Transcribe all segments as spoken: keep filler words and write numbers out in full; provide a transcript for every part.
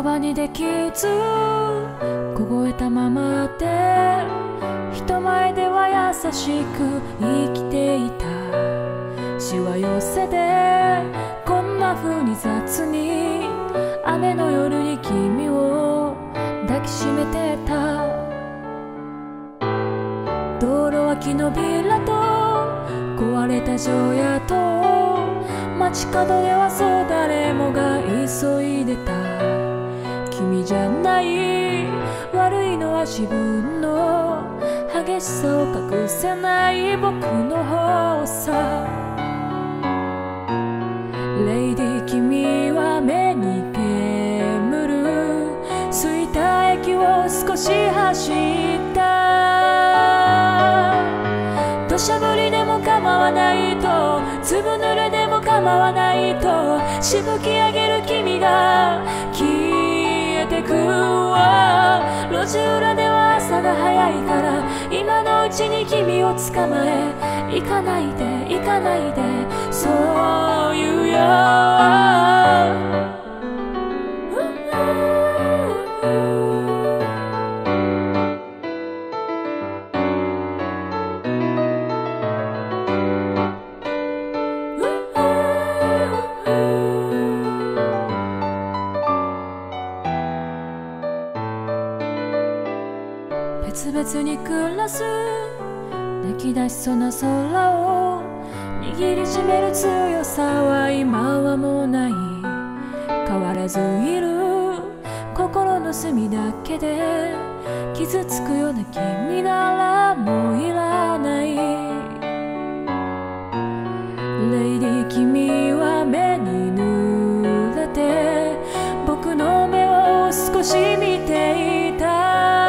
葉にできず凍えたままで人前では優しく生きていた。しわ寄せでこんな風に雑に雨の夜に君を抱きしめてた。道路は木のビラと壊れた城屋と街角ではそう誰もが急いでた。君じゃない悪いのは自分の激しさを隠せない僕の方さ。レイディ君は目に煙る空いた駅を少し走った。土砂降りでも構わないと粒濡れでも構わないとしぶき上げる君が消えてくわ。路地裏では朝が早いから今のうちに君を捕まえ行かないで行かないでそう言うよ。別々に暮らす泣き出しそうな空を握りしめる強さは今はもうない。変わらずいる心の隅だけで傷つくような君ならもういらない。レイディ君は目に濡れて僕の目を少し見ていた。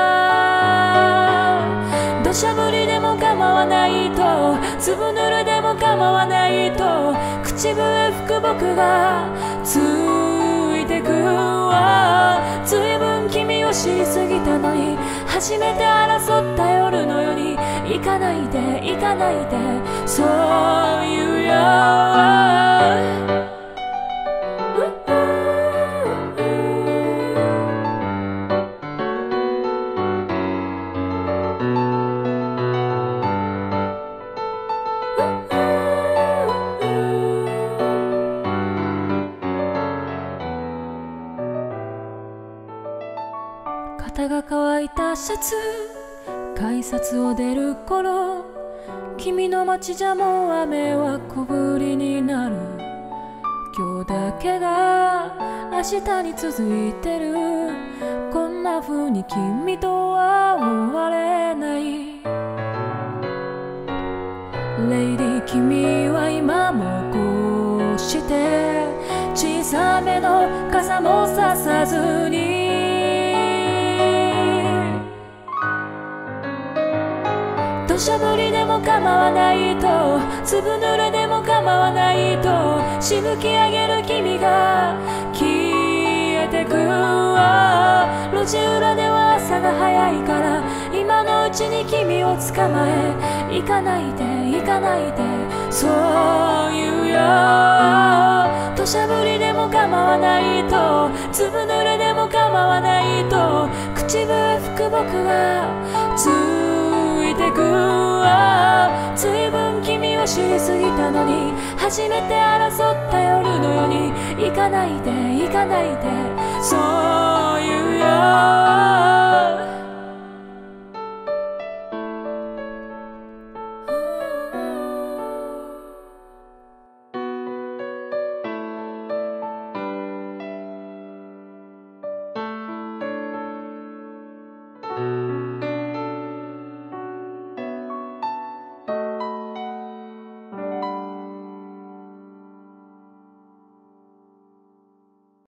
土砂降りでも構わないと粒濡れでも構わないと口笛吹く僕がついてくわ。ずいぶん君を知りすぎたのに初めて争った夜のように行かないで行かないでそう言うよ。肩が乾いたシャツ改札を出る頃君の街じゃもう雨は小降りになる。今日だけが明日に続いてる。こんな風に君とは終われない。レイディ君は今もこうして小さめの傘もささずに土砂降りでも構わないと粒濡れでも構わないとしぶき上げる君が消えてくわ。路地裏では朝が早いから今のうちに君を捕まえ行かないで行かないでそう言うよ。土砂降りでも構わないと粒濡れでも構わないと口笛吹く僕がついてくわ。ずいぶん君を知りすぎたのに初めて争った夜のように行かないで行かないでそう言うよ。